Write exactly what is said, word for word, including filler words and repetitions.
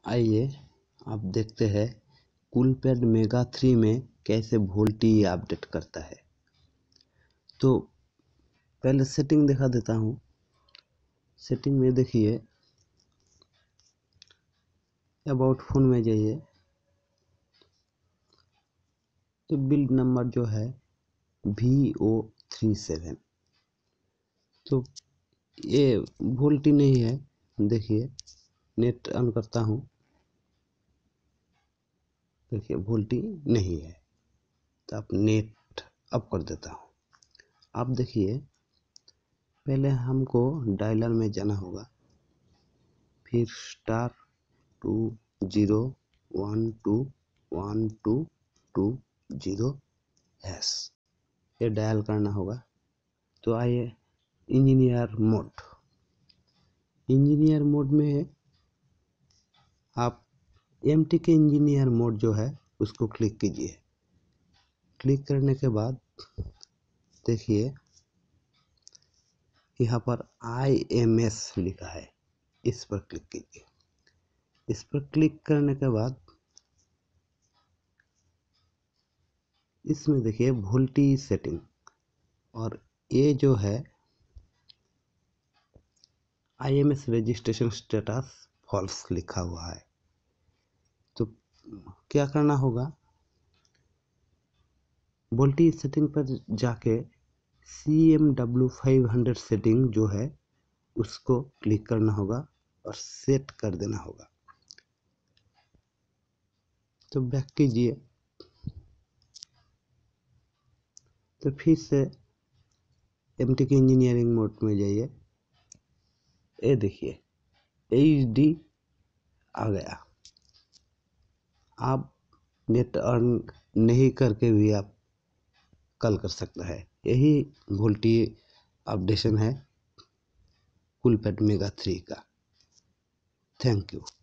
आइए आप देखते हैं कूलपैड मेगा थ्री में कैसे वोल्टी अपडेट करता है। तो पहले सेटिंग दिखा देता हूँ। सेटिंग में देखिए, अबाउट फोन में जाइए तो बिल्ड नंबर जो है वी ओ थ्री सेवन, तो ये वोल्टी नहीं है। देखिए नेट ऑन करता हूँ, देखिए वोल्टी नहीं है। तो आप नेट अप कर देता हूँ। आप देखिए पहले हमको डायलर में जाना होगा, फिर star two zero one two one two two zero hash ये डायल करना होगा। तो आइए इंजीनियर मोड, इंजीनियर मोड में आप M T K engineer mode जो है उसको क्लिक कीजिए। क्लिक करने के बाद देखिए यहाँ पर आई एम एस लिखा है, इस पर क्लिक कीजिए। इस पर क्लिक करने के बाद इसमें देखिए वोल्टी सेटिंग, और ये जो है I M S registration status false लिखा हुआ है। तो क्या करना होगा, वोल्टी सेटिंग पर जाके C M W five hundred setting जो है उसको क्लिक करना होगा और सेट कर देना होगा। तो बैक कीजिए, तो फिर से M T K engineering mode में जाइए। ये देखिए एच डी आ गया। आप नेट ऑन नहीं करके भी आप कॉल कर सकते हैं। यही वोल्टी अपडेशन है कूलपैड मेगा थ्री का। Thank you.